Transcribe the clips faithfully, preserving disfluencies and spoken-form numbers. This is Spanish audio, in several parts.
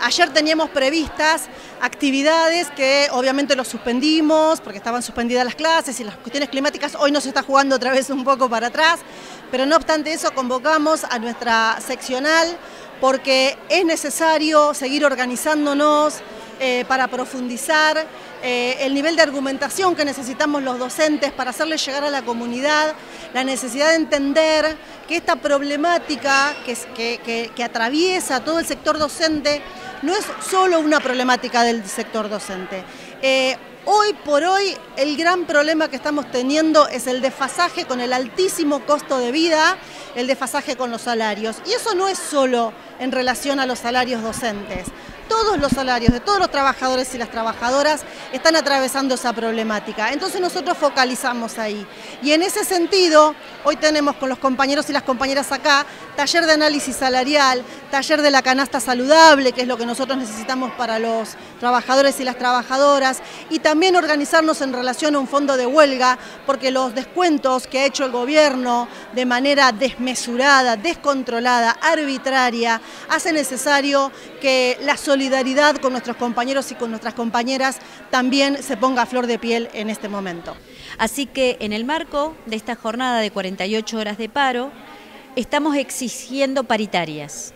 ayer teníamos previstas actividades que obviamente los suspendimos porque estaban suspendidas las clases y las cuestiones climáticas. Hoy nos está jugando otra vez un poco para atrás, pero no obstante eso convocamos a nuestra seccional porque es necesario seguir organizándonos eh, para profundizar eh, el nivel de argumentación que necesitamos los docentes para hacerle llegar a la comunidad la necesidad de entender que esta problemática que, que, que, que atraviesa todo el sector docente no es solo una problemática del sector docente. Eh, Hoy por hoy el gran problema que estamos teniendo es el desfasaje con el altísimo costo de vida, el desfasaje con los salarios. Y eso no es solo en relación a los salarios docentes. Todos los salarios de todos los trabajadores y las trabajadoras están atravesando esa problemática. Entonces nosotros focalizamos ahí. Y en ese sentido, hoy tenemos con los compañeros y las compañeras acá, taller de análisis salarial, taller de la canasta saludable, que es lo que nosotros necesitamos para los trabajadores y las trabajadoras, y también organizarnos en relación a un fondo de huelga, porque los descuentos que ha hecho el gobierno de manera desmesurada, descontrolada, arbitraria, hace necesario que la solidaridad con nuestros compañeros y con nuestras compañeras también se ponga a flor de piel en este momento. Así que en el marco de esta jornada de cuarenta y ocho horas de paro, estamos exigiendo paritarias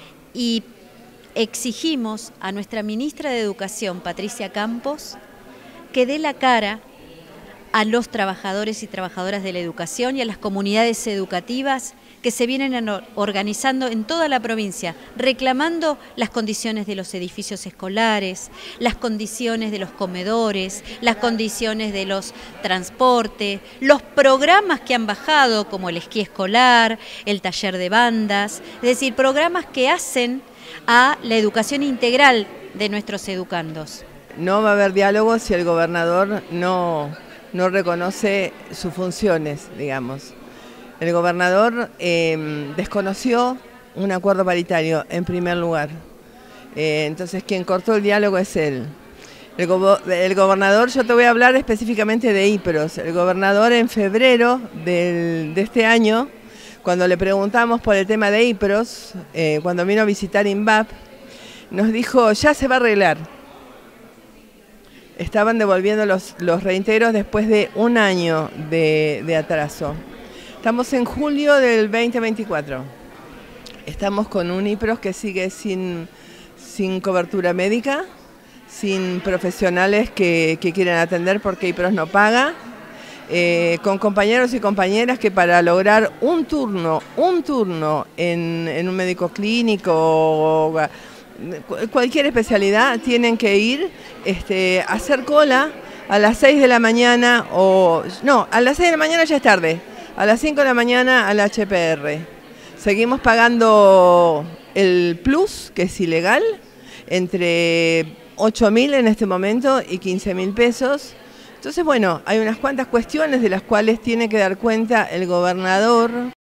y exigimos a nuestra ministra de Educación, Patricia Campos, que dé la cara a los trabajadores y trabajadoras de la educación y a las comunidades educativas que se vienen organizando en toda la provincia, reclamando las condiciones de los edificios escolares, las condiciones de los comedores, las condiciones de los transportes, los programas que han bajado, como el esquí escolar, el taller de bandas, es decir, programas que hacen a la educación integral de nuestros educandos. No va a haber diálogo si el gobernador no, no reconoce sus funciones, digamos. El gobernador eh, desconoció un acuerdo paritario en primer lugar. Eh, entonces quien cortó el diálogo es él. El, go el gobernador, yo te voy a hablar específicamente de IPROS. El gobernador en febrero del, de este año, cuando le preguntamos por el tema de IPROS, eh, cuando vino a visitar INVAP, nos dijo, ya se va a arreglar. Estaban devolviendo los, los reintegros después de un año de, de atraso. Estamos en julio del veinte veinticuatro. Estamos con un IPROS que sigue sin, sin cobertura médica, sin profesionales que, que quieren atender porque IPROS no paga, eh, con compañeros y compañeras que para lograr un turno, un turno en, en un médico clínico o cualquier especialidad tienen que ir este, a hacer cola a las seis de la mañana o... No, a las seis de la mañana ya es tarde. A las cinco de la mañana al H P R. Seguimos pagando el plus, que es ilegal, entre ocho mil en este momento y quince mil pesos. Entonces, bueno, hay unas cuantas cuestiones de las cuales tiene que dar cuenta el gobernador.